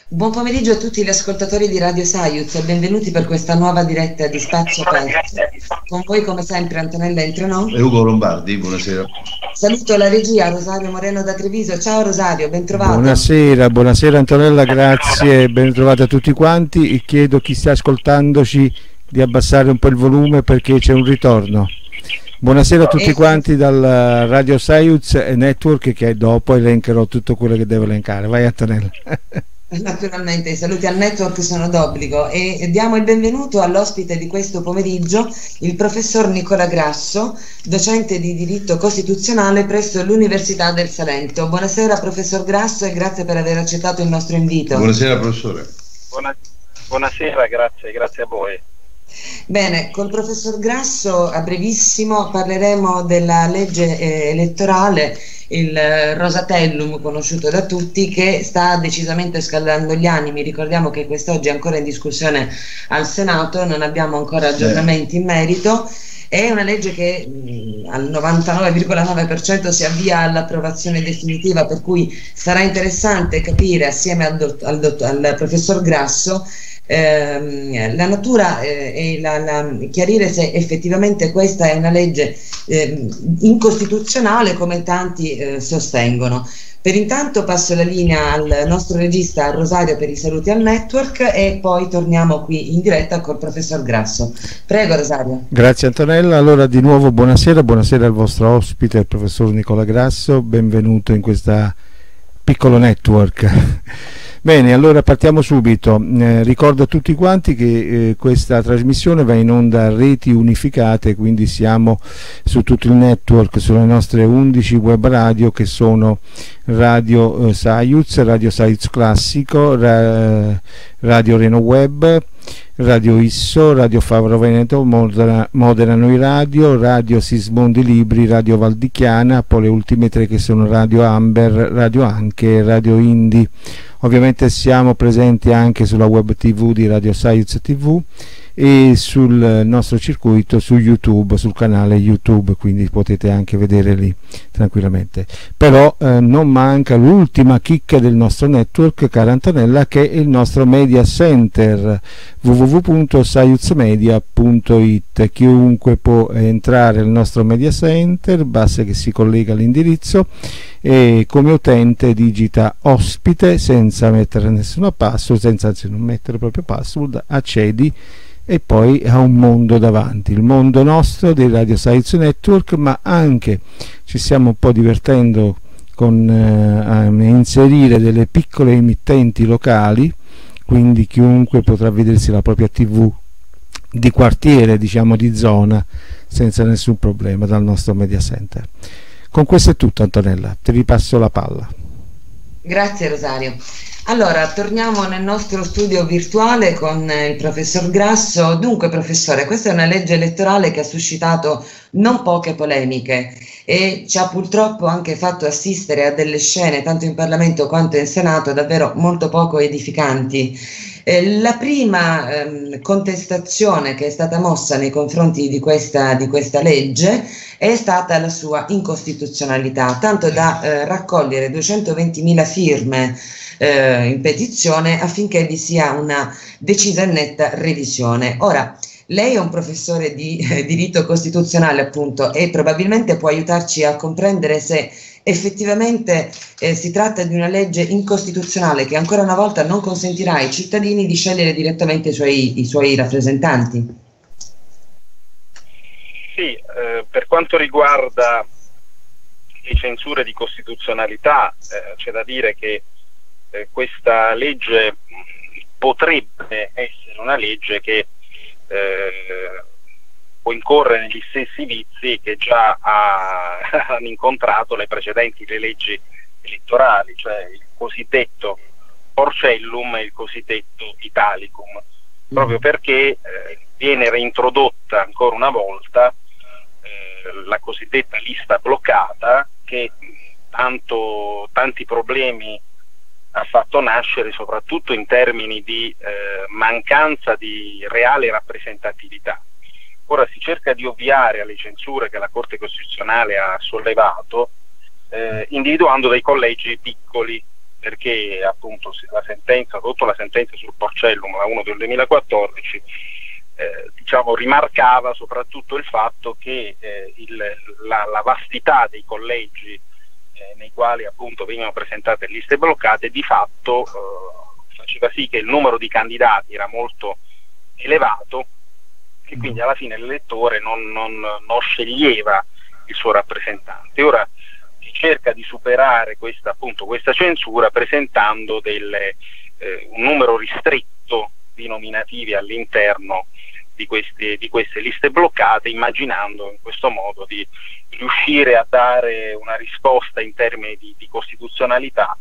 Buon pomeriggio a tutti gli ascoltatori di Radio Saiuz e benvenuti per questa nuova diretta di Spazio Aperto. Con voi come sempre Antonella Entrenò e Ugo Lombardi, buonasera. Saluto la regia Rosario Moreno da Treviso. Ciao Rosario, ben trovato. Buonasera Antonella, grazie, ben trovata a tutti quanti. Chiedo a chi sta ascoltandoci di abbassare un po' il volume perché c'è un ritorno. Buonasera a tutti quanti dal Radio Saiuz e Network, che dopo elencherò tutto quello che devo elencare. Vai Antonella. Naturalmente i saluti al network sono d'obbligo e diamo il benvenuto all'ospite di questo pomeriggio, il professor Nicola Grasso, docente di diritto costituzionale presso l'Università del Salento. Buonasera professor Grasso e grazie per aver accettato il nostro invito. Buonasera professore. Buonasera, grazie a voi. Bene, col professor Grasso a brevissimo parleremo della legge elettorale, il Rosatellum conosciuto da tutti, che sta decisamente scaldando gli animi. Ricordiamo che quest'oggi è ancora in discussione al Senato, non abbiamo ancora aggiornamenti in merito. È una legge che al 99,9% si avvia all'approvazione definitiva, per cui sarà interessante capire assieme al professor Grasso la natura e chiarire se effettivamente questa è una legge incostituzionale come tanti sostengono. Per intanto passo la linea al nostro regista Rosario per i saluti al network e poi torniamo qui in diretta col professor Grasso. Prego Rosario. Grazie Antonella, allora di nuovo buonasera al vostro ospite, il professor Nicola Grasso, benvenuto in questa piccolo network. Bene, allora partiamo subito. Ricordo a tutti quanti che questa trasmissione va in onda a reti unificate, quindi siamo su tutto il network, sulle nostre 11 web radio che sono Radio Saiuz, Radio Saiuz Classico, Radio Reno Web, Radio Isso, Radio Favaro Veneto, Modena Noi Radio, Radio Sismondi Libri, Radio Valdichiana, poi le ultime tre che sono Radio Amber, Radio Anche e Radio Indie. Ovviamente siamo presenti anche sulla web TV di Radio Saiuz TV e sul nostro circuito su YouTube, sul canale YouTube, quindi potete anche vedere lì tranquillamente. Però non manca l'ultima chicca del nostro network, cara Antonella, che è il nostro media center www.saiuzmedia.it. Chiunque può entrare nel nostro media center, basta che si collega all'indirizzo e come utente digita ospite senza mettere nessuna password, senza anzi non mettere proprio password, accedi e poi ha un mondo davanti, il mondo nostro dei Radio Saiuz Network, ma anche ci stiamo un po' divertendo con a inserire delle piccole emittenti locali, quindi chiunque potrà vedersi la propria TV di quartiere, diciamo di zona, senza nessun problema dal nostro media center. Con questo è tutto Antonella, ti ripasso la palla. Grazie Rosario. Allora, torniamo nel nostro studio virtuale con il professor Grasso. Dunque, professore, questa è una legge elettorale che ha suscitato non poche polemiche e ci ha purtroppo anche fatto assistere a delle scene, tanto in Parlamento quanto in Senato, davvero molto poco edificanti. La prima contestazione che è stata mossa nei confronti di questa legge è stata la sua incostituzionalità, tanto da raccogliere 220.000 firme in petizione affinché vi sia una decisa e netta revisione. Ora, lei è un professore di diritto costituzionale appunto e probabilmente può aiutarci a comprendere se effettivamente si tratta di una legge incostituzionale che ancora una volta non consentirà ai cittadini di scegliere direttamente i suoi rappresentanti. Sì, per quanto riguarda le censure di costituzionalità c'è da dire che questa legge potrebbe essere una legge che può incorrere negli stessi vizi che già hanno incontrato le leggi elettorali, cioè il cosiddetto Porcellum e il cosiddetto Italicum, proprio perché viene reintrodotta ancora una volta la cosiddetta lista bloccata che tanti problemi ha fatto nascere, soprattutto in termini di mancanza di reale rappresentatività. Ora si cerca di ovviare alle censure che la Corte Costituzionale ha sollevato individuando dei collegi piccoli perché appunto la sentenza, soprattutto la sentenza sul Porcellum, la 1 del 2014, diciamo, rimarcava soprattutto il fatto che la vastità dei collegi nei quali appunto venivano presentate liste bloccate di fatto faceva sì che il numero di candidati era molto elevato e quindi alla fine l'elettore non sceglieva il suo rappresentante. Ora si cerca di superare questa censura presentando un numero ristretto di nominativi all'interno di queste liste bloccate, immaginando in questo modo di riuscire a dare una risposta in termini di costituzionalità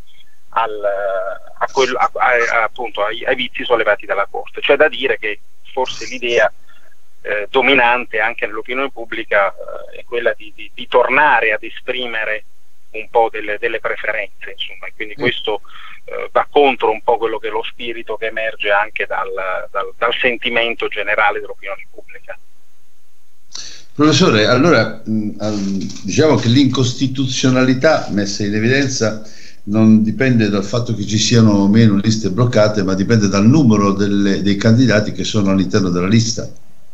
appunto ai vizi sollevati dalla Corte. C'è da dire che forse l'idea dominante anche nell'opinione pubblica è quella di tornare ad esprimere un po' delle preferenze, insomma, e quindi questo va contro un po' quello che è lo spirito che emerge anche dal sentimento generale dell'opinione pubblica. Professore, allora diciamo che l'incostituzionalità messa in evidenza non dipende dal fatto che ci siano o meno liste bloccate, ma dipende dal numero dei candidati che sono all'interno della lista.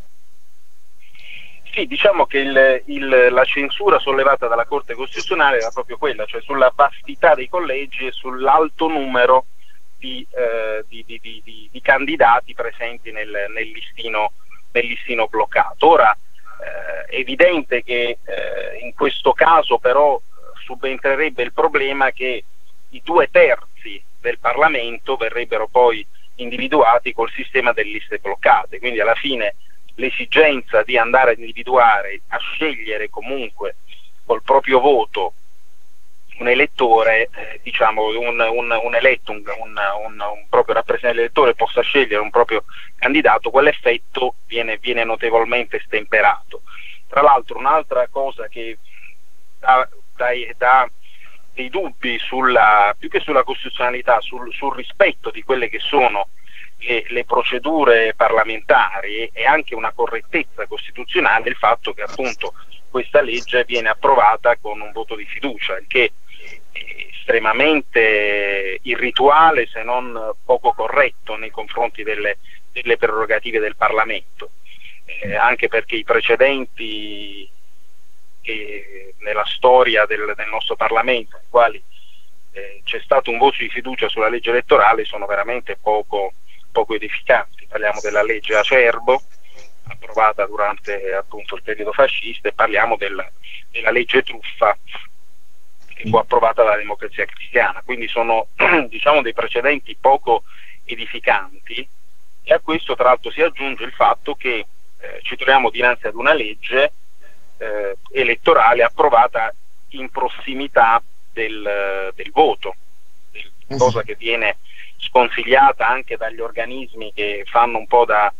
Sì, diciamo che la censura sollevata dalla Corte Costituzionale era proprio quella, cioè sulla vastità dei collegi e sull'alto numero di candidati presenti nel listino bloccato. Ora è evidente che in questo caso però subentrerebbe il problema che i 2/3 del Parlamento verrebbero poi individuati col sistema delle liste bloccate, quindi alla fine l'esigenza di andare ad individuare, a scegliere comunque col proprio voto un elettore, diciamo un eletto, un proprio rappresentante dell'elettore possa scegliere un proprio candidato, quell'effetto viene notevolmente stemperato. Tra l'altro un'altra cosa che dà dei dubbi più che sulla costituzionalità, sul rispetto di quelle che sono le procedure parlamentari e anche una correttezza costituzionale, il fatto che appunto questa legge viene approvata con un voto di fiducia, il che è estremamente irrituale se non poco corretto nei confronti delle prerogative del Parlamento, anche perché i precedenti nella storia del nostro Parlamento, nei quali c'è stato un voto di fiducia sulla legge elettorale, sono veramente poco edificanti. Parliamo della legge Acerbo, approvata durante appunto il periodo fascista, e parliamo della legge Truffa, che fu approvata dalla Democrazia Cristiana. Quindi sono diciamo dei precedenti poco edificanti, e a questo tra l'altro si aggiunge il fatto che ci troviamo dinanzi ad una legge elettorale approvata in prossimità del voto, cosa che viene sconsigliata anche dagli organismi che fanno un po' da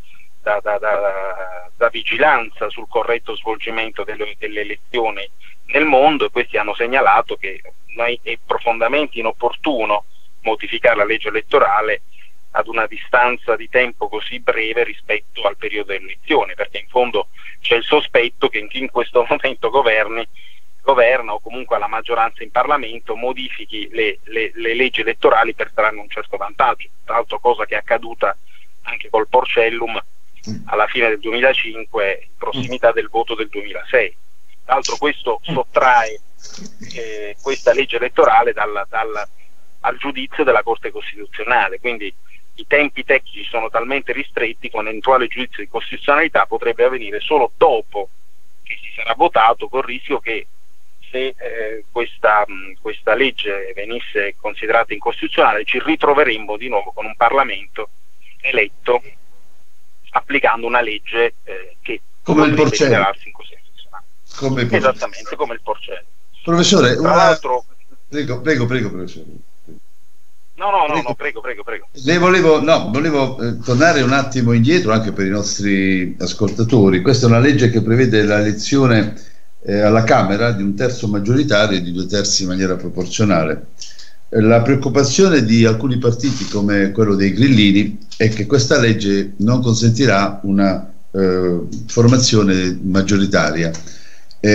vigilanza sul corretto svolgimento delle elezioni nel mondo, e questi hanno segnalato che è profondamente inopportuno modificare la legge elettorale ad una distanza di tempo così breve rispetto al periodo delle elezioni, perché in fondo c'è il sospetto che chi in questo momento governa o comunque la maggioranza in Parlamento modifichi le leggi elettorali per trarne un certo vantaggio, tra l'altro cosa che è accaduta anche col Porcellum alla fine del 2005 in prossimità del voto del 2006. Tra l'altro questo sottrae questa legge elettorale al giudizio della Corte Costituzionale, quindi i tempi tecnici sono talmente ristretti che un eventuale giudizio di costituzionalità potrebbe avvenire solo dopo che si sarà votato, col rischio che se questa legge venisse considerata incostituzionale ci ritroveremmo di nuovo con un Parlamento eletto applicando una legge che come il Porcellum, incostituzionale. Esattamente come il Porcellum. Professore, tra l'altro prego professore. No, prego. Volevo tornare un attimo indietro anche per i nostri ascoltatori. Questa è una legge che prevede la elezione alla Camera di un terzo maggioritario e di 2/3 in maniera proporzionale. La preoccupazione di alcuni partiti come quello dei Grillini è che questa legge non consentirà una formazione maggioritaria.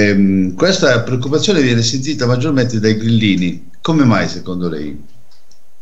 Questa preoccupazione viene sentita maggiormente dai Grillini. Come mai secondo lei?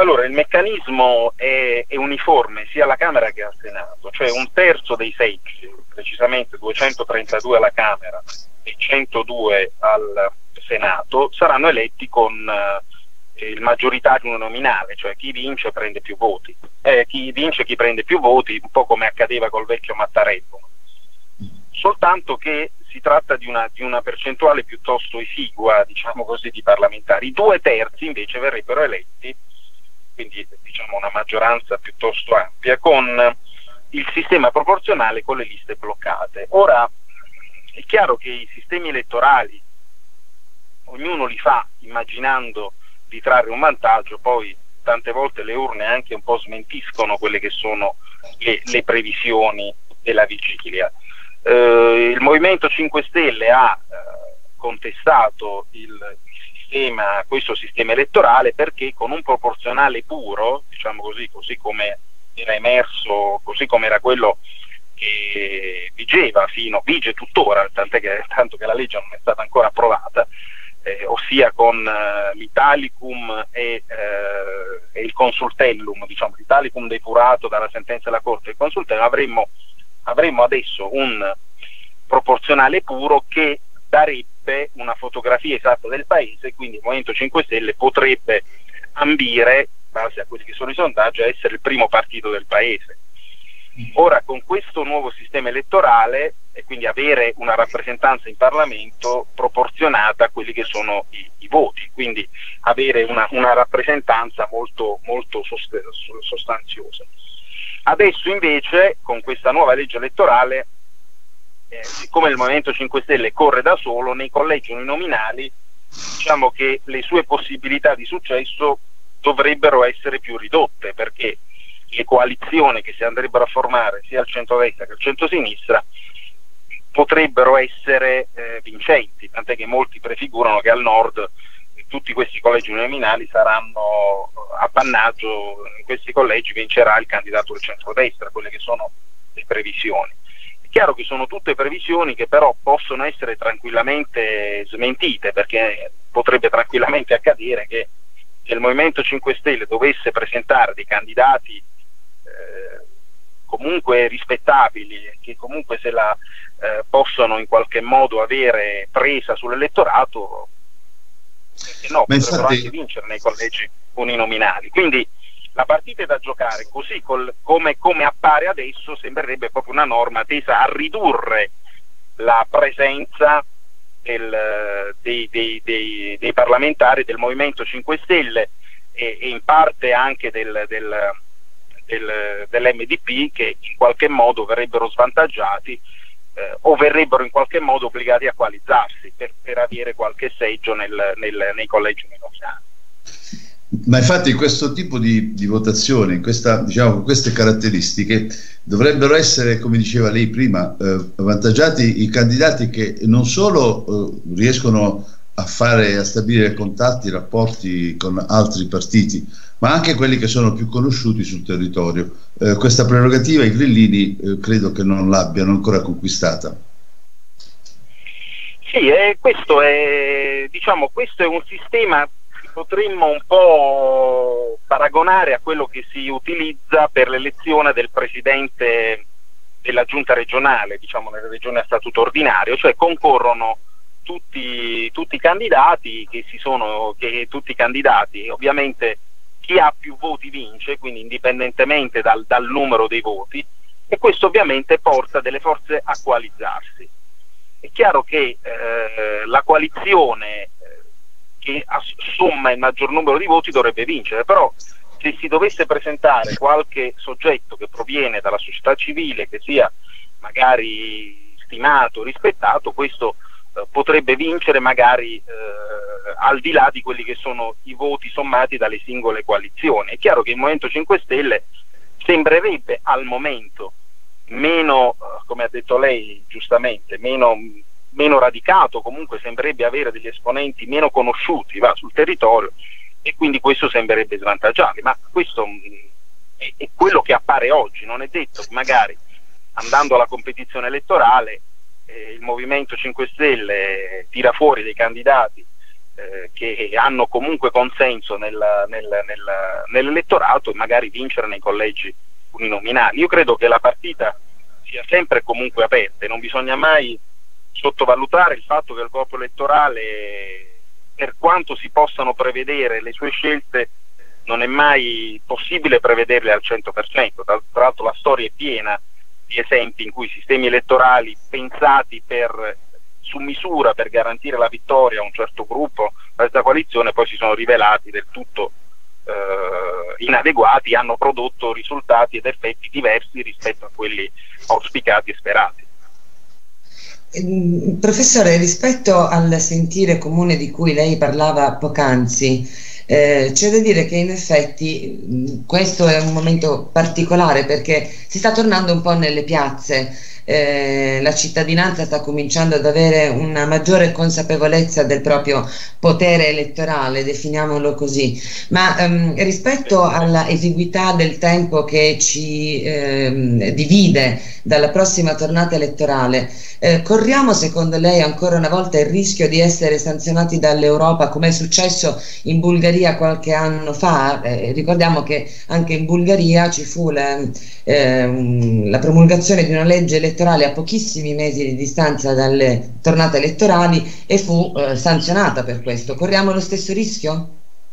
Allora, il meccanismo è uniforme sia alla Camera che al Senato, cioè un terzo dei seggi, precisamente 232 alla Camera e 102 al Senato, saranno eletti con il maggioritario uninominale, cioè chi vince prende più voti, chi vince chi prende più voti, un po' come accadeva col vecchio Mattarello. Soltanto che si tratta di una percentuale piuttosto esigua, diciamo così, di parlamentari. I 2/3 invece verrebbero eletti, quindi diciamo una maggioranza piuttosto ampia, con il sistema proporzionale con le liste bloccate. Ora, è chiaro che i sistemi elettorali ognuno li fa immaginando di trarre un vantaggio, poi tante volte le urne anche un po' smentiscono quelle che sono le previsioni della vigilia. Il Movimento 5 Stelle ha contestato questo sistema elettorale perché con un proporzionale puro, diciamo così come era emerso, così come era quello che vige tuttora, tanto che la legge non è stata ancora approvata, ossia con l'Italicum e il Consultellum, diciamo l'Italicum depurato dalla sentenza della Corte e il Consultellum, avremmo adesso un proporzionale puro che darebbe una fotografia esatta del paese, quindi il Movimento 5 Stelle potrebbe ambire, in base a quelli che sono i sondaggi, a essere il primo partito del paese. Ora, con questo nuovo sistema elettorale, e quindi avere una rappresentanza in Parlamento proporzionata a quelli che sono i voti, quindi avere una rappresentanza molto, molto sostanziosa. Adesso invece, con questa nuova legge elettorale, siccome il Movimento 5 Stelle corre da solo, nei collegi uninominali diciamo che le sue possibilità di successo dovrebbero essere più ridotte, perché le coalizioni che si andrebbero a formare sia al centrodestra che al centrosinistra potrebbero essere vincenti, tant'è che molti prefigurano che al nord tutti questi collegi uninominali saranno appannaggio, in questi collegi vincerà il candidato del centrodestra, quelle che sono le previsioni. È chiaro che sono tutte previsioni che però possono essere tranquillamente smentite, perché potrebbe tranquillamente accadere che se il Movimento 5 Stelle dovesse presentare dei candidati comunque rispettabili, che comunque se la possono in qualche modo avere presa sull'elettorato, perché no, potrebbero anche vincere nei collegi uninominali. Quindi la partita è da giocare così, come appare adesso, sembrerebbe proprio una norma tesa a ridurre la presenza dei parlamentari del Movimento 5 Stelle e in parte anche dell'MDP, che in qualche modo verrebbero svantaggiati o verrebbero in qualche modo obbligati a coalizzarsi per avere qualche seggio nei collegi uninominali. Ma infatti questo tipo di votazione, diciamo, con queste caratteristiche, dovrebbero essere, come diceva lei prima, avvantaggiati i candidati che non solo riescono a stabilire contatti, rapporti con altri partiti, ma anche quelli che sono più conosciuti sul territorio. Questa prerogativa i grillini credo che non l'abbiano ancora conquistata. Sì, questo è un sistema che potremmo un po' paragonare a quello che si utilizza per l'elezione del presidente della giunta regionale, diciamo nelle regioni a statuto ordinario, cioè concorrono tutti i candidati tutti i candidati, ovviamente chi ha più voti vince, quindi indipendentemente dal numero dei voti, e questo ovviamente porta delle forze a coalizzarsi. È chiaro che la coalizione che somma il maggior numero di voti dovrebbe vincere, però se si dovesse presentare qualche soggetto che proviene dalla società civile, che sia magari stimato, rispettato, questo potrebbe vincere magari al di là di quelli che sono i voti sommati dalle singole coalizioni. È chiaro che il Movimento 5 Stelle sembrerebbe al momento meno, come ha detto lei giustamente, meno radicato, comunque sembrerebbe avere degli esponenti meno conosciuti sul territorio, e quindi questo sembrerebbe svantaggiarli, ma questo è quello che appare oggi. Non è detto che magari andando alla competizione elettorale il Movimento 5 Stelle tira fuori dei candidati che hanno comunque consenso nell'elettorato e magari vincere nei collegi uninominali. Io credo che la partita sia sempre comunque aperta e non bisogna mai sottovalutare il fatto che il corpo elettorale, per quanto si possano prevedere le sue scelte, non è mai possibile prevederle al 100%. Tra l'altro la storia è piena di esempi in cui sistemi elettorali pensati su misura per garantire la vittoria a un certo gruppo, a questa coalizione, poi si sono rivelati del tutto inadeguati, hanno prodotto risultati ed effetti diversi rispetto a quelli auspicati e sperati. Professore, rispetto al sentire comune di cui lei parlava poc'anzi, c'è da dire che in effetti questo è un momento particolare perché si sta tornando un po' nelle piazze. La cittadinanza sta cominciando ad avere una maggiore consapevolezza del proprio potere elettorale, definiamolo così, ma rispetto alla esiguità del tempo che ci divide dalla prossima tornata elettorale, corriamo secondo lei ancora una volta il rischio di essere sanzionati dall'Europa come è successo in Bulgaria qualche anno fa? Ricordiamo che anche in Bulgaria ci fu la promulgazione di una legge elettorale a pochissimi mesi di distanza dalle tornate elettorali e fu sanzionata per questo. Corriamo lo stesso rischio?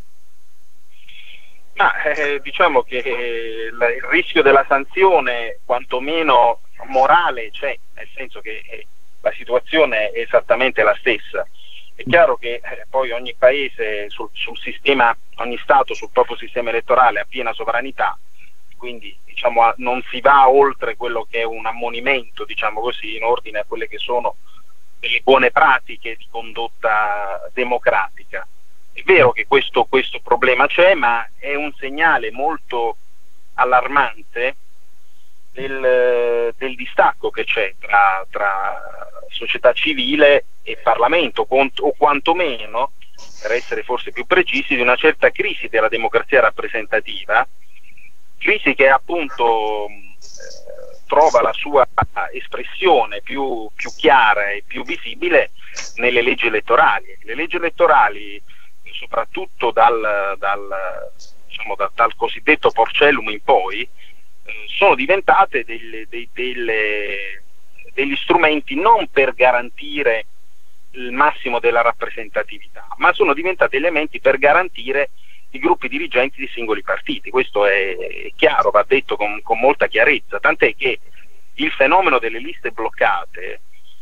Diciamo che il rischio della sanzione, quantomeno morale, c'è, nel senso che la situazione è esattamente la stessa. È chiaro che poi ogni paese sul sistema, ogni Stato sul proprio sistema elettorale ha piena sovranità, quindi diciamo non si va oltre quello che è un ammonimento, diciamo così, in ordine a quelle che sono delle buone pratiche di condotta democratica. È vero che questo problema c'è, ma è un segnale molto allarmante del distacco che c'è tra società civile e Parlamento, o quantomeno, per essere forse più precisi, di una certa crisi della democrazia rappresentativa, crisi che appunto trova la sua espressione più chiara e più visibile nelle leggi elettorali. Le leggi elettorali, soprattutto dal cosiddetto Porcellum in poi, sono diventate degli strumenti non per garantire il massimo della rappresentatività, ma sono diventati elementi per garantire i gruppi dirigenti di singoli partiti. Questo è chiaro, va detto con molta chiarezza, tant'è che il fenomeno delle liste bloccate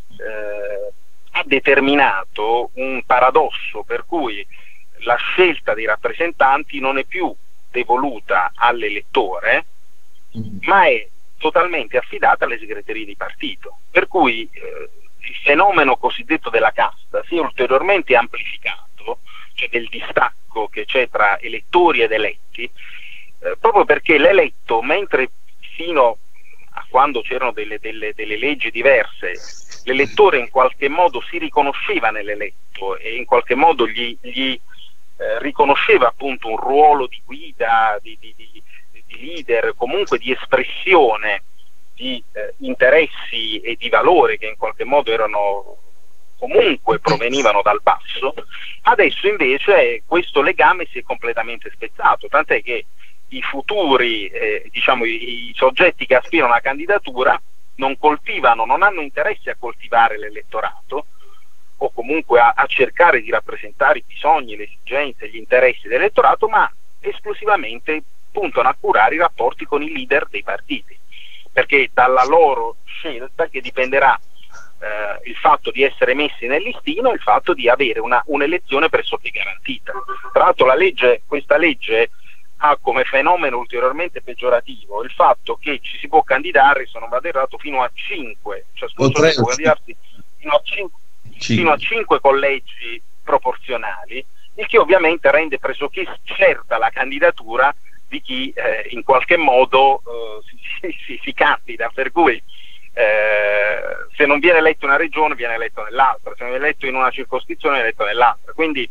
ha determinato un paradosso per cui la scelta dei rappresentanti non è più devoluta all'elettore, ma è totalmente affidata alle segreterie di partito, per cui il fenomeno cosiddetto della casta si è ulteriormente amplificato, cioè del distacco che c'è tra elettori ed eletti, proprio perché l'eletto, mentre fino a quando c'erano delle leggi diverse, l'elettore in qualche modo si riconosceva nell'eletto e in qualche modo gli riconosceva appunto un ruolo di guida, di leader, comunque di espressione di interessi e di valori che in qualche modo erano comunque provenivano dal basso. Adesso invece questo legame si è completamente spezzato, tant'è che i futuri i soggetti che aspirano alla candidatura non hanno interesse a coltivare l'elettorato o comunque a cercare di rappresentare i bisogni, le esigenze, gli interessi dell'elettorato, ma esclusivamente puntano a curare i rapporti con i leader dei partiti, perché dalla loro scelta che dipenderà il fatto di essere messi nel listino e il fatto di avere un'elezione pressoché garantita. Tra l'altro questa legge ha come fenomeno ulteriormente peggiorativo il fatto che ci si può candidare, se non vado errato, fino a 5, ciascuno può candidarsi fino a 5 collegi proporzionali, il che ovviamente rende pressoché certa la candidatura di chi in qualche modo si candida, per cui se non viene eletto in una regione viene eletto nell'altra, se non viene eletto in una circoscrizione viene eletto nell'altra, quindi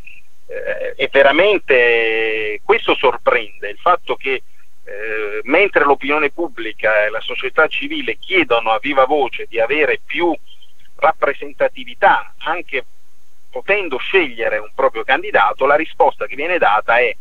è veramente, questo sorprende, il fatto che mentre l'opinione pubblica e la società civile chiedono a viva voce di avere più rappresentatività anche potendo scegliere un proprio candidato, la risposta che viene data è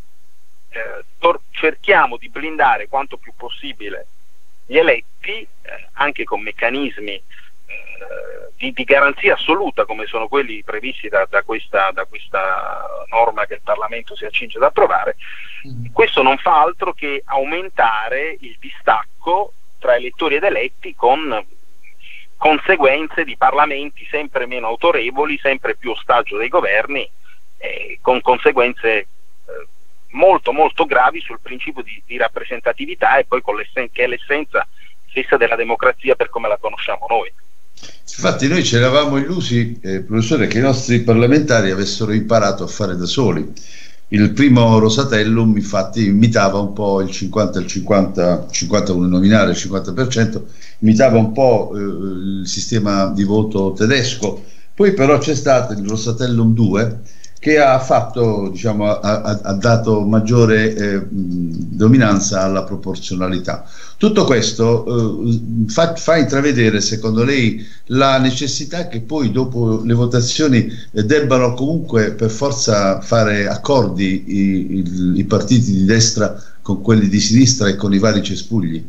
cerchiamo di blindare quanto più possibile gli eletti, anche con meccanismi di garanzia assoluta come sono quelli previsti da questa norma che il Parlamento si accinge ad approvare. Questo non fa altro che aumentare il distacco tra elettori ed eletti, con conseguenze di parlamenti sempre meno autorevoli, sempre più ostaggio dei governi, con conseguenze molto molto gravi sul principio di rappresentatività, e poi che è l'essenza stessa della democrazia per come la conosciamo noi. Infatti noi ci eravamo illusi, professore, che i nostri parlamentari avessero imparato a fare da soli. Il primo Rosatellum infatti imitava un po' il 50 uninominale, il 50%, imitava un po' il sistema di voto tedesco. Poi però c'è stato il Rosatellum 2 che ha fatto, diciamo, ha dato maggiore dominanza alla proporzionalità. Tutto questo fa intravedere, secondo lei, la necessità che poi dopo le votazioni debbano comunque per forza fare accordi i partiti di destra con quelli di sinistra e con i vari cespugli?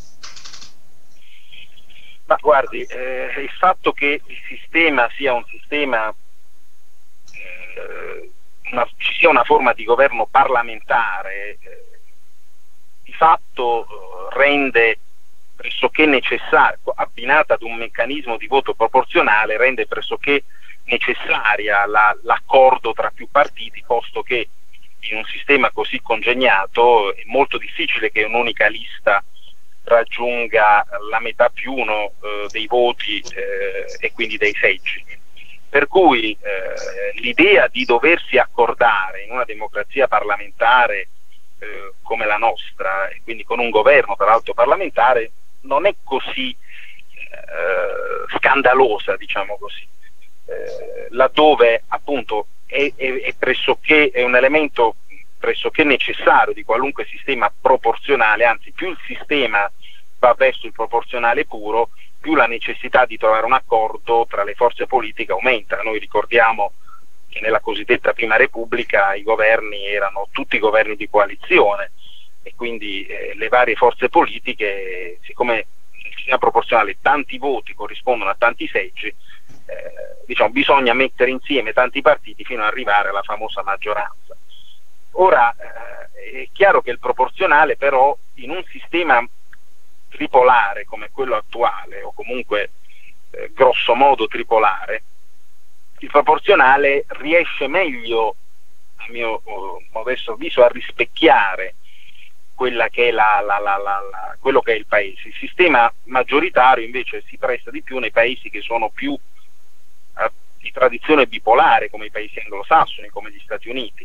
Ma guardi, il fatto che il sistema sia un sistema, ci sia una forma di governo parlamentare, di fatto rende pressoché necessario, abbinata ad un meccanismo di voto proporzionale, rende pressoché necessaria l'accordo tra più partiti, posto che in un sistema così congegnato è molto difficile che un'unica lista raggiunga la metà più uno dei voti e quindi dei seggi. Per cui l'idea di doversi accordare in una democrazia parlamentare come la nostra, e quindi con un governo tra l'altro parlamentare, non è così scandalosa, diciamo così, laddove appunto è un elemento pressoché necessario di qualunque sistema proporzionale, anzi più il sistema va verso il proporzionale puro, più la necessità di trovare un accordo tra le forze politiche aumenta. Noi ricordiamo che nella cosiddetta Prima Repubblica i governi erano tutti governi di coalizione, e quindi le varie forze politiche, siccome nel sistema proporzionale tanti voti corrispondono a tanti seggi, diciamo, bisogna mettere insieme tanti partiti fino ad arrivare alla famosa maggioranza. Ora è chiaro che il proporzionale, però, in un sistema tripolare come quello attuale, o comunque grosso modo tripolare, il proporzionale riesce meglio, a mio modesto avviso, a rispecchiare quella che è quello che è il paese. Il sistema maggioritario invece si presta di più nei paesi che sono più di tradizione bipolare, come i paesi anglosassoni, come gli Stati Uniti.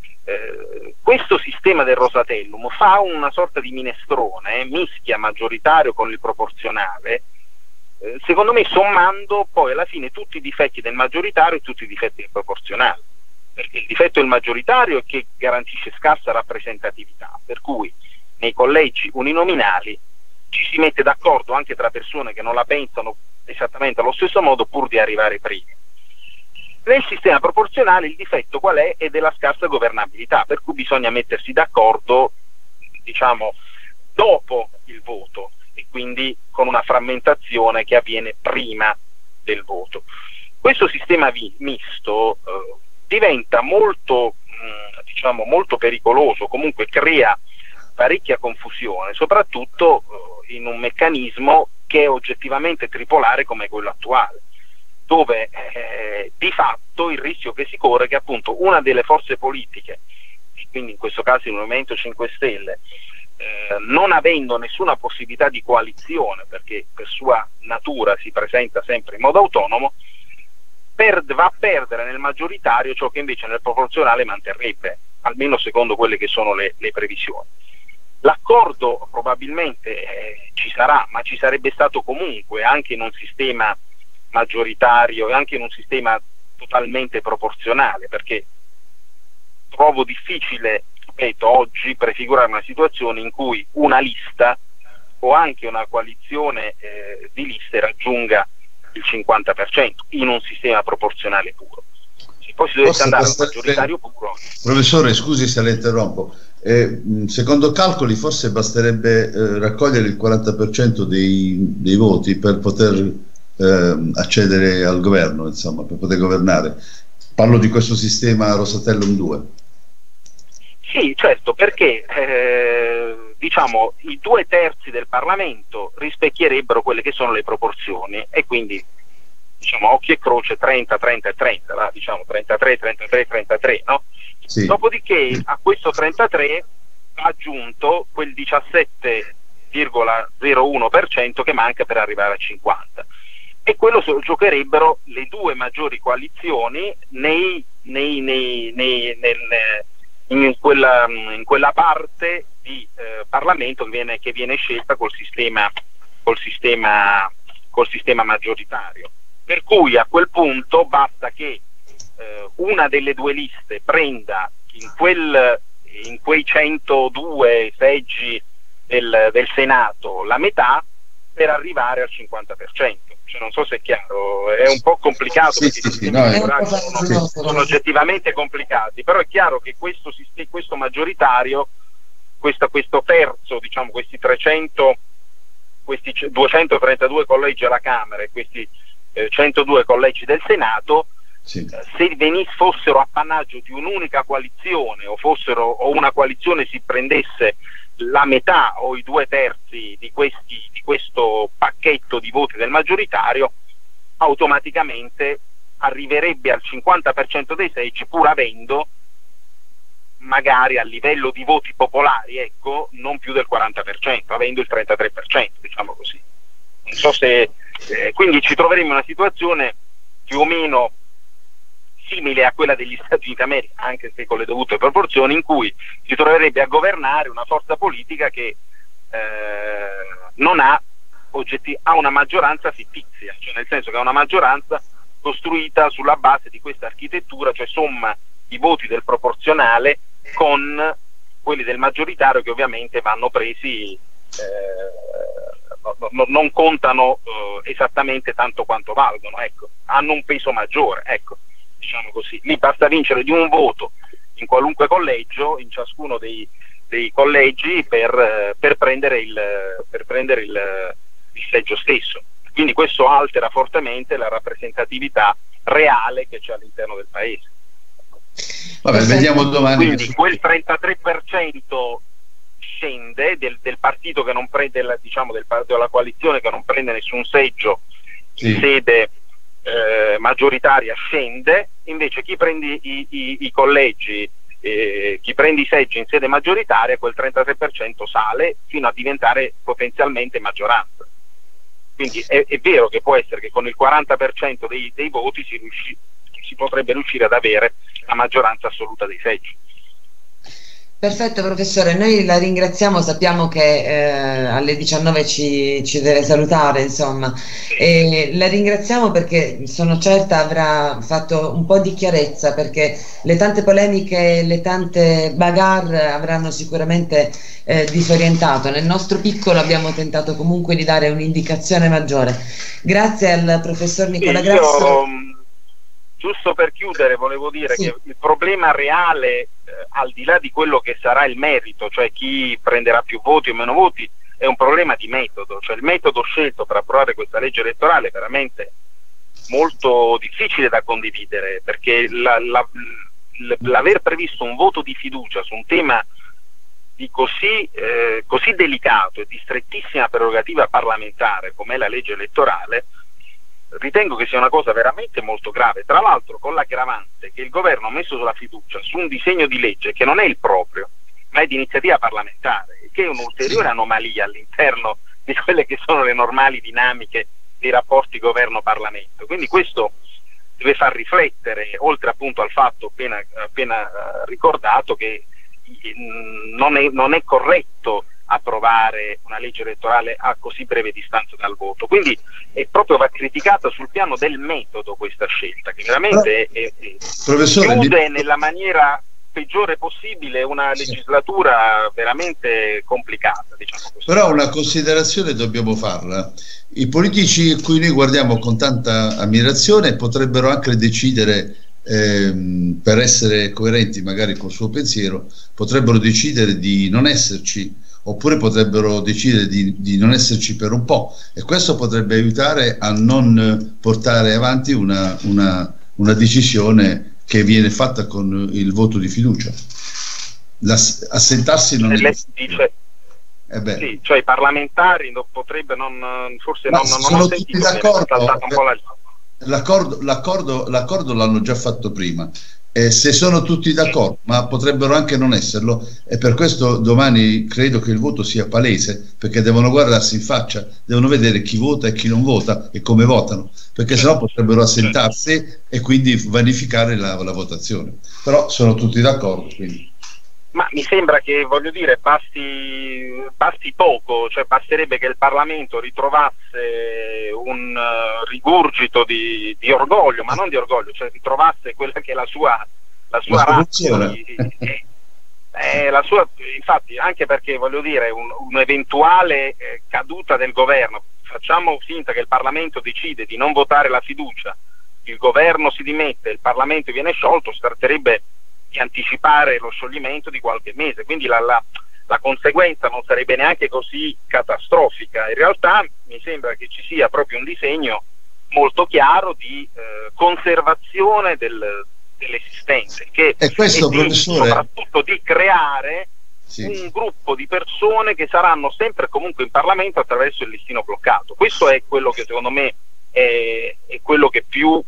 Questo sistema del Rosatellum fa una sorta di minestrone, mischia maggioritario con il proporzionale, secondo me sommando poi alla fine tutti i difetti del maggioritario e tutti i difetti del proporzionale, perché il difetto del maggioritario è che garantisce scarsa rappresentatività, per cui nei collegi uninominali ci si mette d'accordo anche tra persone che non la pensano esattamente allo stesso modo pur di arrivare primi. Nel sistema proporzionale il difetto qual è? È della scarsa governabilità, per cui bisogna mettersi d'accordo, diciamo, dopo il voto, e quindi con una frammentazione che avviene prima del voto. Questo sistema misto diventa molto, diciamo, molto pericoloso, comunque crea parecchia confusione, soprattutto in un meccanismo che è oggettivamente tripolare come quello attuale, dove di fatto il rischio che si corre è che appunto una delle forze politiche, quindi in questo caso il Movimento 5 Stelle, non avendo nessuna possibilità di coalizione, perché per sua natura si presenta sempre in modo autonomo, va a perdere nel maggioritario ciò che invece nel proporzionale manterrebbe, almeno secondo quelle che sono le previsioni. L'accordo probabilmente ci sarà, ma ci sarebbe stato comunque anche in un sistema maggioritario e anche in un sistema totalmente proporzionale, perché trovo difficile, ripeto, oggi prefigurare una situazione in cui una lista o anche una coalizione di liste raggiunga il 50% in un sistema proporzionale puro. Poi si dovesse andare al maggioritario puro. Professore, scusi se la interrompo. Secondo calcoli forse basterebbe raccogliere il 40% dei voti per poter accedere al governo, insomma, per poter governare. Parlo di questo sistema Rosatellum 2. Sì, certo, perché diciamo i 2/3 del Parlamento rispecchierebbero quelle che sono le proporzioni, e quindi diciamo occhio e croce 30, 30 e 30, diciamo 33, 33, 33, no? Sì. Dopodiché a questo 33 va aggiunto quel 17,01% che manca per arrivare a 50, e quello giocherebbero le due maggiori coalizioni in quella parte di Parlamento che viene scelta col sistema maggioritario. Per cui a quel punto basta che una delle due liste prenda in quei 102 seggi del Senato la metà per arrivare al 50%. Cioè, non so se è chiaro, è un po' complicato, sì, perché sì, no, sono oggettivamente complicati, però è chiaro che questo maggioritario, questo terzo, diciamo, questi 232 collegi alla Camera e questi 102 collegi del Senato, sì, se fossero appannaggio di un'unica coalizione o una coalizione si prendesse la metà o i 2/3 di questo pacchetto di voti del maggioritario, automaticamente arriverebbe al 50% dei seggi, pur avendo magari a livello di voti popolari, ecco, non più del 40%, avendo il 33%, diciamo così. Non so se quindi ci troveremo in una situazione più o meno simile a quella degli Stati Uniti d'America, anche se con le dovute proporzioni, in cui si troverebbe a governare una forza politica che non ha una maggioranza fittizia, cioè nel senso che ha una maggioranza costruita sulla base di questa architettura, cioè somma i voti del proporzionale con quelli del maggioritario, che ovviamente vanno presi, non contano esattamente tanto quanto valgono, ecco, hanno un peso maggiore, ecco, diciamo così. Lì basta vincere di un voto in qualunque collegio, in ciascuno dei collegi, per prendere il seggio stesso. Quindi questo altera fortemente la rappresentatività reale che c'è all'interno del paese. Vabbè, vediamo domani. Quindi quel 33% scende del partito che non prende, diciamo, della coalizione che non prende nessun seggio in sede maggioritaria, scende. Invece chi prende i collegi, chi prende i seggi in sede maggioritaria, quel 33% sale fino a diventare potenzialmente maggioranza. Quindi è vero che può essere che con il 40% dei voti si potrebbe riuscire ad avere la maggioranza assoluta dei seggi. Perfetto professore, noi la ringraziamo, sappiamo che alle 19 ci deve salutare, insomma, e la ringraziamo perché sono certa avrà fatto un po' di chiarezza, perché le tante polemiche, le tante bagarre avranno sicuramente disorientato. Nel nostro piccolo abbiamo tentato comunque di dare un'indicazione maggiore. Grazie al professor Nicola Grasso. Giusto per chiudere volevo dire che il problema reale, al di là di quello che sarà il merito, cioè chi prenderà più voti o meno voti, è un problema di metodo. Cioè il metodo scelto per approvare questa legge elettorale è veramente molto difficile da condividere, perché l'aver previsto un voto di fiducia su un tema di così delicato e di strettissima prerogativa parlamentare come è la legge elettorale, ritengo che sia una cosa veramente molto grave, tra l'altro con l'aggravante che il governo ha messo sulla fiducia su un disegno di legge che non è il proprio, ma è di iniziativa parlamentare, che è un'ulteriore anomalia all'interno di quelle che sono le normali dinamiche dei rapporti governo-Parlamento. Quindi questo deve far riflettere, oltre appunto al fatto appena ricordato, che non è corretto approvare una legge elettorale a così breve distanza dal voto. Quindi va criticata sul piano del metodo questa scelta, che veramente chiude nella maniera peggiore possibile una legislatura veramente complicata, diciamo così. Però una considerazione dobbiamo farla: i politici a cui noi guardiamo con tanta ammirazione potrebbero anche decidere per essere coerenti magari col suo pensiero, potrebbero decidere di non esserci, oppure potrebbero decidere di non esserci per un po', e questo potrebbe aiutare a non portare avanti una decisione che viene fatta con il voto di fiducia. Assentarsi non è... Dice, sì, cioè i parlamentari forse non ho sentito, l'accordo l'hanno già fatto prima, se sono tutti d'accordo, ma potrebbero anche non esserlo, e per questo domani credo che il voto sia palese, perché devono guardarsi in faccia, devono vedere chi vota e chi non vota e come votano, perché sennò potrebbero assentarsi e quindi vanificare la votazione. Però sono tutti d'accordo, quindi. Ma mi sembra che, voglio dire, basti poco, cioè basterebbe che il Parlamento ritrovasse un rigurgito di orgoglio, ma non di orgoglio, cioè ritrovasse quella che è la sua razza, infatti, anche perché, voglio dire, un'eventuale caduta del governo, facciamo finta che il Parlamento decide di non votare la fiducia, il governo si dimette, il Parlamento viene sciolto, si tratterebbe di anticipare lo scioglimento di qualche mese, quindi la conseguenza non sarebbe neanche così catastrofica. In realtà mi sembra che ci sia proprio un disegno molto chiaro di conservazione dell'esistente, che e questo, professore, soprattutto di creare un gruppo di persone che saranno sempre e comunque in Parlamento attraverso il listino bloccato. Questo è quello che secondo me è quello che più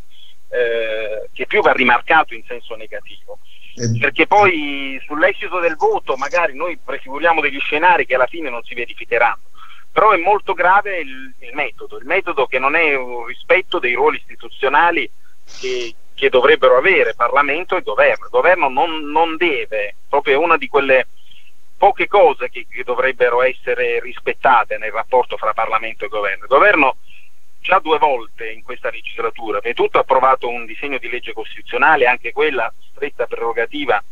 va rimarcato in senso negativo, perché poi sull'esito del voto magari noi prefiguriamo degli scenari che alla fine non si verificheranno, però è molto grave il metodo che non è un rispetto dei ruoli istituzionali che dovrebbero avere Parlamento e Governo. Il Governo non deve, proprio è una di quelle poche cose che dovrebbero essere rispettate nel rapporto fra Parlamento e Governo. Il Governo già 2 volte in questa legislatura, prima di tutto ha approvato un disegno di legge costituzionale, anche quella stretta prerogativa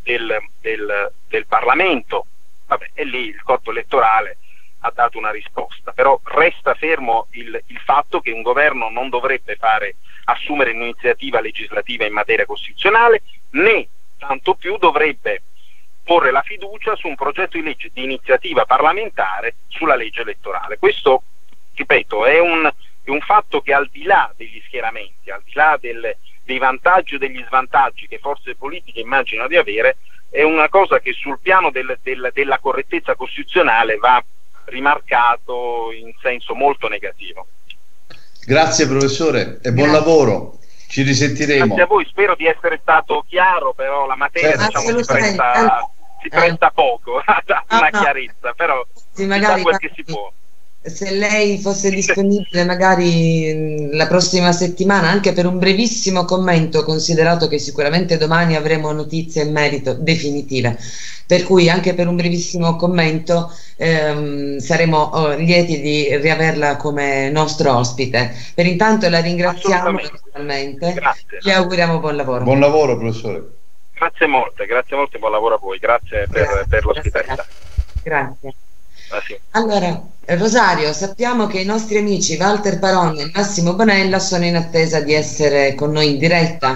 del Parlamento, e lì il corpo elettorale ha dato una risposta, però resta fermo il fatto che un governo non dovrebbe assumere un'iniziativa legislativa in materia costituzionale, né tanto più dovrebbe porre la fiducia su un progetto di legge di iniziativa parlamentare sulla legge elettorale. Questo, ripeto, è un fatto che, al di là degli schieramenti, al di là dei vantaggi o degli svantaggi che forze politiche immaginano di avere, è una cosa che sul piano della correttezza costituzionale va rimarcato in senso molto negativo. Grazie professore e buon lavoro, ci risentiremo. Grazie a voi, spero di essere stato chiaro, però la materia si presta poco a una chiarezza, però si fa quel che si può. Se lei fosse disponibile magari la prossima settimana anche per un brevissimo commento, considerato che sicuramente domani avremo notizie in merito definitive, per cui anche per un brevissimo commento saremo lieti di riaverla come nostro ospite. Per intanto la ringraziamo naturalmente, le auguriamo buon lavoro. Buon lavoro professore. Grazie molte e buon lavoro a voi, grazie per l'ospitalità. Grazie. Allora, Rosario, sappiamo che i nostri amici Walter Paron e Massimo Bonella sono in attesa di essere con noi in diretta.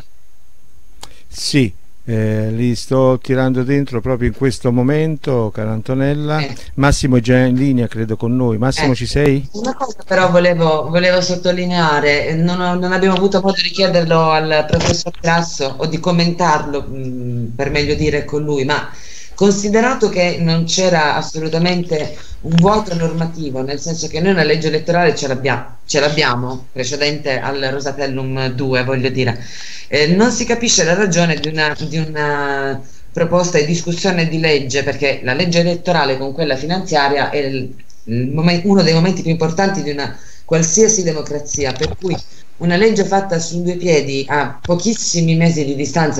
Sì, li sto tirando dentro proprio in questo momento, cara Antonella. Massimo è già in linea, credo, con noi. Massimo, ci sei? Una cosa però volevo sottolineare, non abbiamo avuto modo di chiederlo al professor Grasso o di commentarlo, per meglio dire, con lui, ma considerato che non c'era assolutamente un vuoto normativo, nel senso che noi una legge elettorale ce l'abbiamo precedente al Rosatellum 2, voglio dire, non si capisce la ragione di una proposta di discussione di legge, perché la legge elettorale con quella finanziaria è uno dei momenti più importanti di una qualsiasi democrazia, per cui una legge fatta su 2 piedi a pochissimi mesi di distanza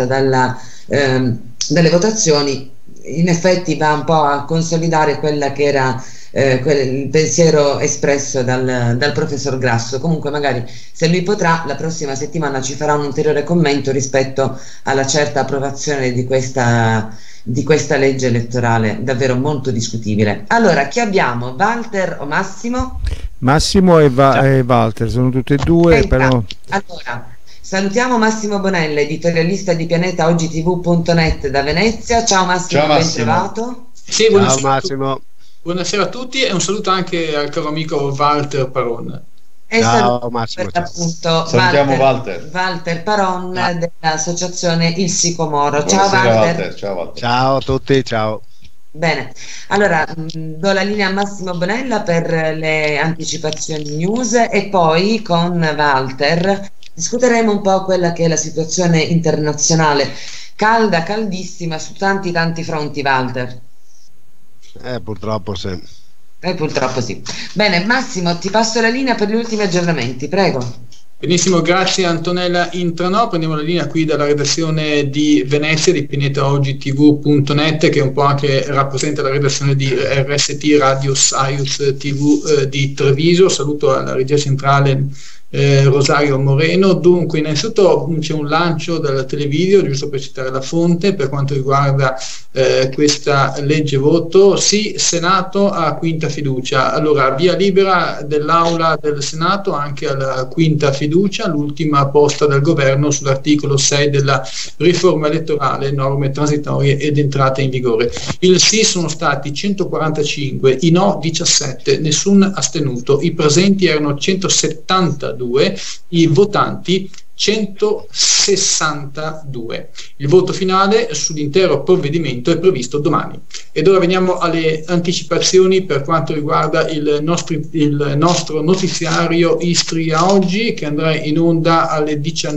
dalle votazioni in effetti va un po' a consolidare quella che era il pensiero espresso dal professor Grasso. Comunque magari, se lui potrà, la prossima settimana ci farà un ulteriore commento rispetto alla certa approvazione di questa legge elettorale davvero molto discutibile. Allora, chi abbiamo? Walter o Massimo? Massimo e Walter, sono tutte e due, però... Allora, Salutiamo Massimo Bonella, editorialista di pianetaogitv.net da Venezia. Ciao Massimo, Ciao, Massimo. ben trovato. Sì, Ciao Massimo. Buonasera a tutti e un saluto anche al caro amico Walter Paron. E Ciao Massimo. appunto Salutiamo Walter Paron dell'associazione Il Sicomoro. Ciao Buonasera, Walter. Ciao Walter. Ciao a tutti, ciao. Bene, allora do la linea a Massimo Bonella per le anticipazioni news e poi con Walter discuteremo un po' quella che è la situazione internazionale, calda, caldissima su tanti fronti, Walter. Purtroppo sì. Purtroppo sì. Bene, Massimo, ti passo la linea per gli ultimi aggiornamenti, prego. Benissimo, grazie Antonella Intranò. Prendiamo la linea qui dalla redazione di Venezia di pianetaogitv.net, che un po' anche rappresenta la redazione di RST Radio Science TV di Treviso. Saluto alla regia centrale Rosario Moreno. Dunque, innanzitutto c'è un lancio dal televideo, giusto per citare la fonte, per quanto riguarda questa legge voto. Sì, Senato a quinta fiducia. Allora, via libera dell'aula del Senato anche alla quinta fiducia, l'ultima posta dal governo sull'articolo 6 della riforma elettorale, norme transitorie ed entrate in vigore. Il sì sono stati 145, i no 17, nessun astenuto. I presenti erano 172, i votanti 162. Il voto finale sull'intero provvedimento è previsto domani. Ed ora veniamo alle anticipazioni per quanto riguarda il nostro notiziario Istria Oggi, che andrà in onda alle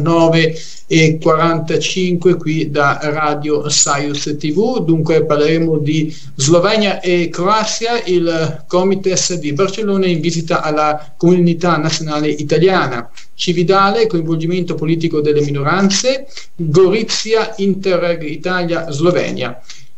19:45 qui da Radio Science TV. Dunque parleremo di Slovenia e Croazia. Il Comites di Barcellona in visita alla comunità nazionale italiana. Cividale, coinvolgimento politico delle minoranze. Gorizia, Interreg Italia-Slovenia.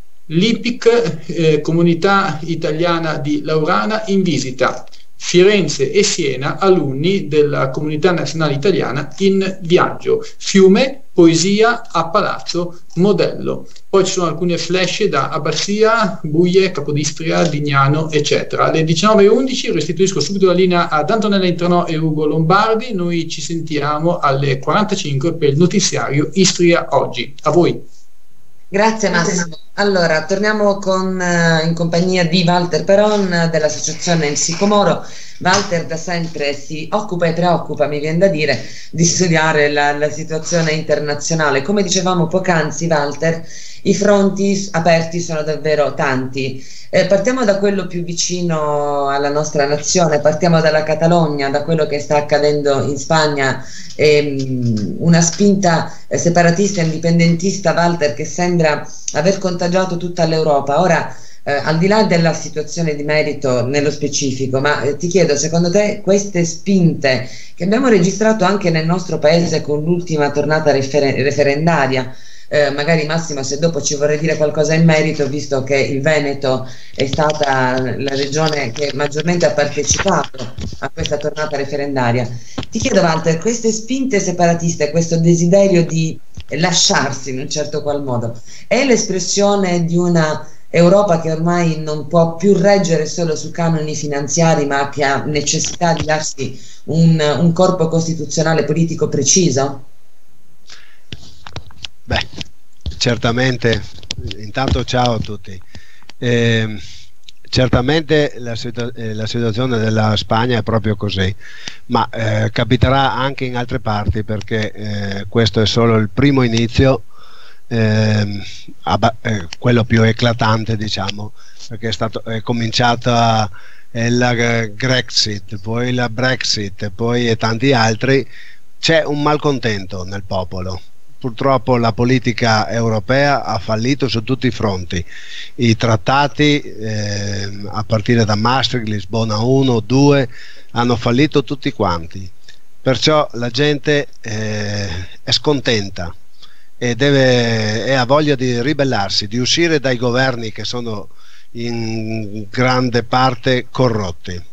L'IPIC, comunità italiana di Laurana in visita. Firenze e Siena, alunni della comunità nazionale italiana in viaggio. Fiume, poesia a Palazzo Modello. Poi ci sono alcune flash da Abbazia, Buie, Capodistria, Dignano, eccetera. Alle 19:11 restituisco subito la linea ad Antonella Intranò e Ugo Lombardi. Noi ci sentiamo alle 45 per il notiziario Istria Oggi. A voi. Grazie Massimo. Allora, torniamo in compagnia di Walter Paron dell'associazione Il Sicomoro. Walter da sempre si occupa e preoccupa, mi viene da dire, di studiare la situazione internazionale. Come dicevamo poc'anzi, Walter, i fronti aperti sono davvero tanti. Partiamo da quello più vicino alla nostra nazione, partiamo dalla Catalogna, da quello che sta accadendo in Spagna, una spinta separatista e indipendentista, Walter, che sembra aver contagiato tutta l'Europa. Ora, al di là della situazione di merito nello specifico, ma ti chiedo, secondo te queste spinte che abbiamo registrato anche nel nostro paese con l'ultima tornata referendaria, magari Massimo, se dopo ci vorrei dire qualcosa in merito, visto che il Veneto è stata la regione che maggiormente ha partecipato a questa tornata referendaria, ti chiedo Walter, queste spinte separatiste, questo desiderio di lasciarsi in un certo qual modo, è l'espressione di una Europa che ormai non può più reggere solo su canoni finanziari, ma che ha necessità di darsi un corpo costituzionale politico preciso? Beh, certamente, intanto ciao a tutti. Certamente la situazione della Spagna è proprio così, ma capiterà anche in altre parti, perché questo è solo il primo inizio, quello più eclatante, diciamo, perché è cominciata la Grexit, poi la Brexit, poi e tanti altri. C'è un malcontento nel popolo. Purtroppo la politica europea ha fallito su tutti i fronti. I trattati, a partire da Maastricht, Lisbona 1, 2, hanno fallito tutti quanti. Perciò la gente è scontenta e ha voglia di ribellarsi, di uscire dai governi che sono in grande parte corrotti.